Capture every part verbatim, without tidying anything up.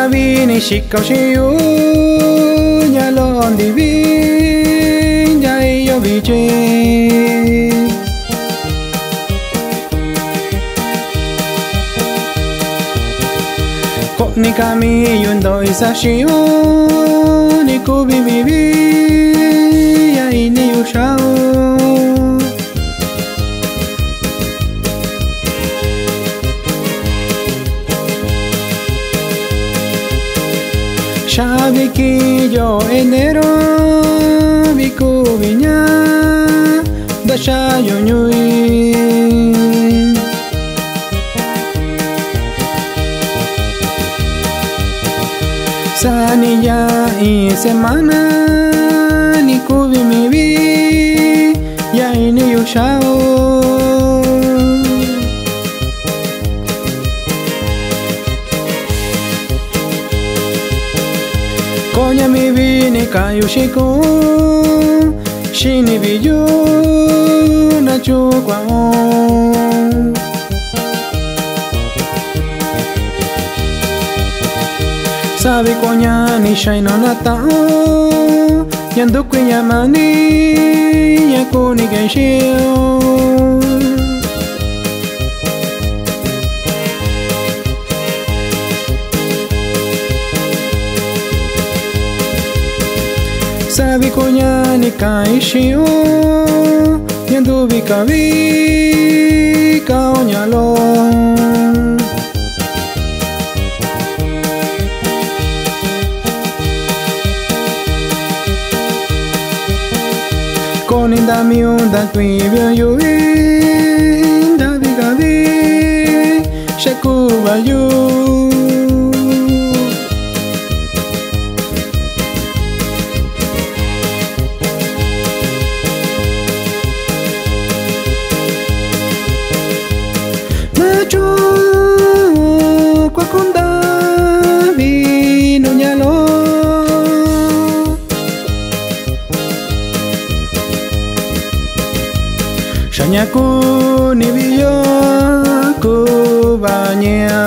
vini shikau shiu nya lon di vi jai yo vi che ko ni kami yun doi sa shiu ni ku vi vi vi ya ini yu shao sabe que yo enero vi ku viña da sha yo nyui sanilla y semana ni ku vi mi vi ya ini yo shao konya mi vini kayu shiku shini biyu na chukwa on sabi konya ni shaino nata yandu kuya mani yakuni genshio sabi konya ni kaishiu yandu bikavi kaonyalo koninda miunda kuibyo yui inda bikavi shekubayu Kwakunda vino nyalo Shanyaku ni biyo kubanya.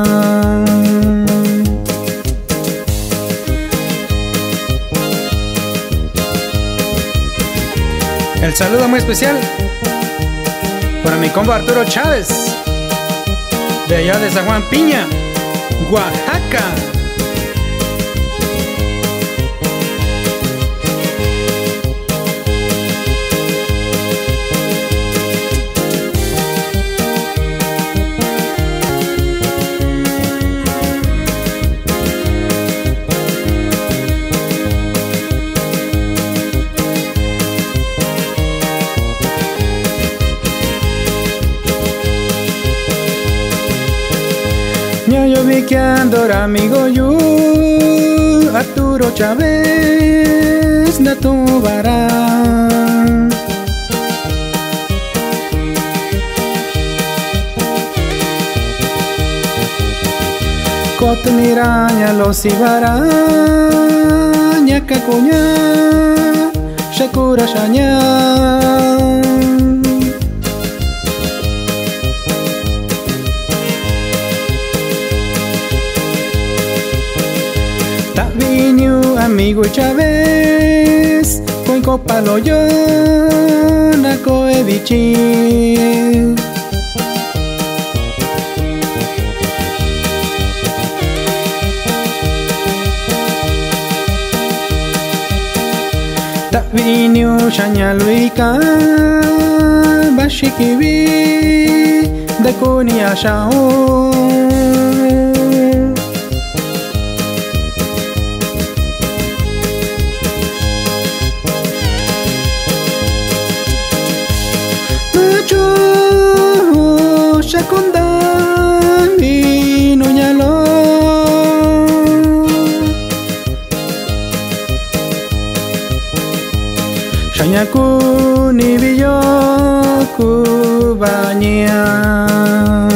El saludo muy especial para mi compa Arturo Chávez, de allá de San Juan Piña, Oaxaca. Yo vi que andora amigo yo Arturo Chávez na tu vara Cotuniraña los ibara Ñaca cuña Shakura shaña amigo Chávez, con copa lo yo, na coevichi. Ta vinio shanya luika, bashikibi, da kunia shao. Shakunda vino nyalo Shanyaku ni biyo kubanya.